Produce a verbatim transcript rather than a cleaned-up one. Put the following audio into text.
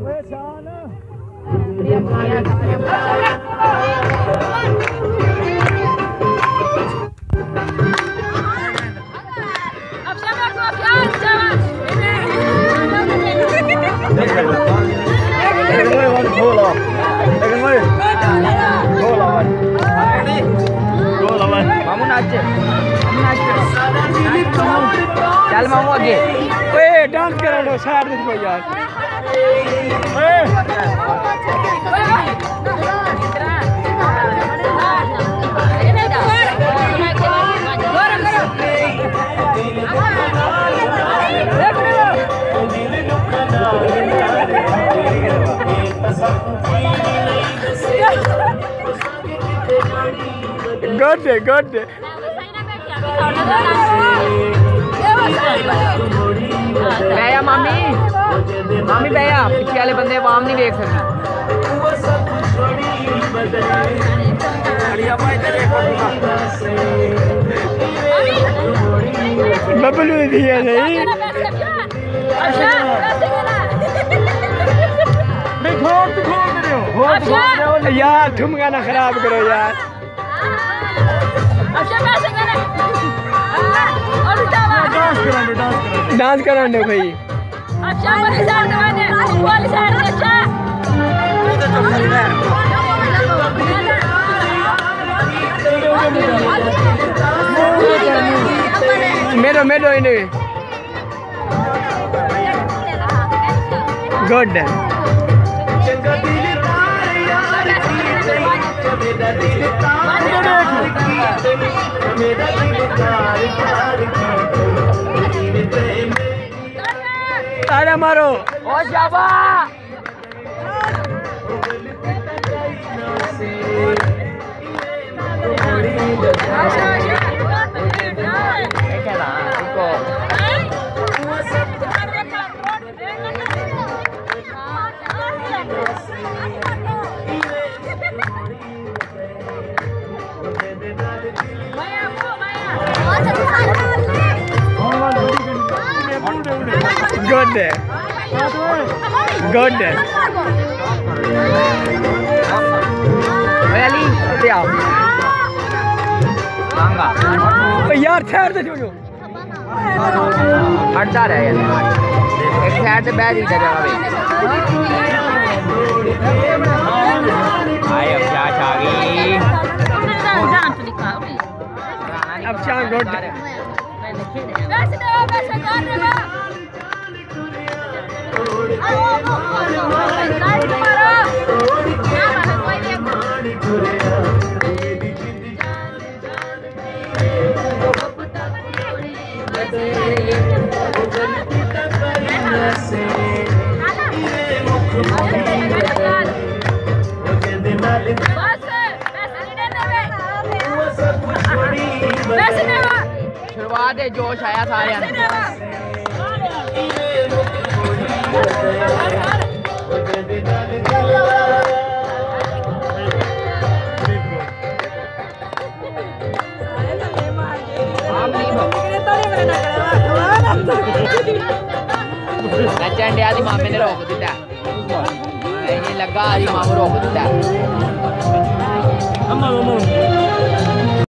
मामू नाचे चल मामू आगे ओए डांस करा लो साइड में कोई यार गुड गुड भैया मामी मामी भैया पीछे वाले बंदे वाम नहीं देख सकते बबलू दिया नहीं यार ठुमका ना खराब करो यार डांस करा दे भाई मेरो मेरो इन्हें गुड तारा मारो ओ शाबा गुड गुड यार ठहर दे जो हटता रहे एक साइड से बैठ ही जगह आए अब क्या आ गई अब क्या गुड शुरुआत है जोश आया सारे नचन डे मामे ने रोक दिता लगा मामू रोक दिता